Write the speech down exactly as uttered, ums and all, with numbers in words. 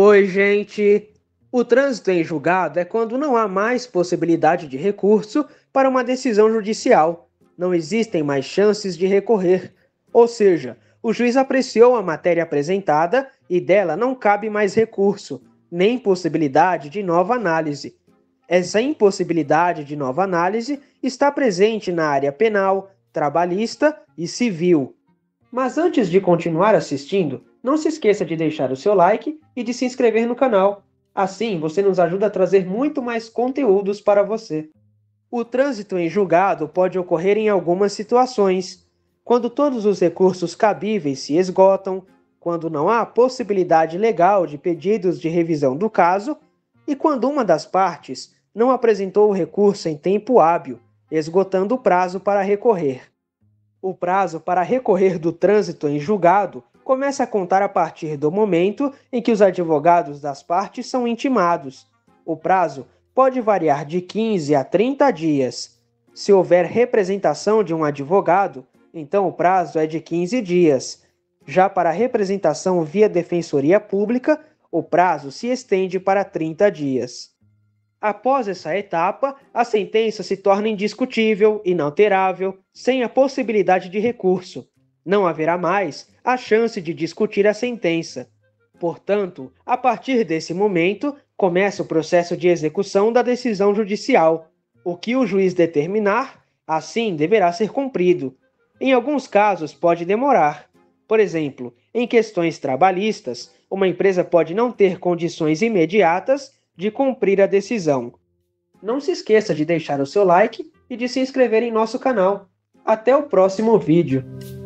Oi, gente! O trânsito em julgado é quando não há mais possibilidade de recurso para uma decisão judicial. Não existem mais chances de recorrer. Ou seja, o juiz apreciou a matéria apresentada e dela não cabe mais recurso, nem possibilidade de nova análise. Essa impossibilidade de nova análise está presente na área penal, trabalhista e civil. Mas antes de continuar assistindo, não se esqueça de deixar o seu like e de se inscrever no canal. Assim, você nos ajuda a trazer muito mais conteúdos para você. O trânsito em julgado pode ocorrer em algumas situações: quando todos os recursos cabíveis se esgotam, quando não há possibilidade legal de pedidos de revisão do caso e quando uma das partes não apresentou o recurso em tempo hábil, esgotando o prazo para recorrer. O prazo para recorrer do trânsito em julgado começa a contar a partir do momento em que os advogados das partes são intimados. O prazo pode variar de quinze a trinta dias. Se houver representação de um advogado, então o prazo é de quinze dias. Já para a representação via defensoria pública, o prazo se estende para trinta dias. Após essa etapa, a sentença se torna indiscutível, inalterável, sem a possibilidade de recurso. Não haverá mais a chance de discutir a sentença. Portanto, a partir desse momento, começa o processo de execução da decisão judicial. O que o juiz determinar, assim deverá ser cumprido. Em alguns casos, pode demorar. Por exemplo, em questões trabalhistas, uma empresa pode não ter condições imediatas de cumprir a decisão. Não se esqueça de deixar o seu like e de se inscrever em nosso canal. Até o próximo vídeo!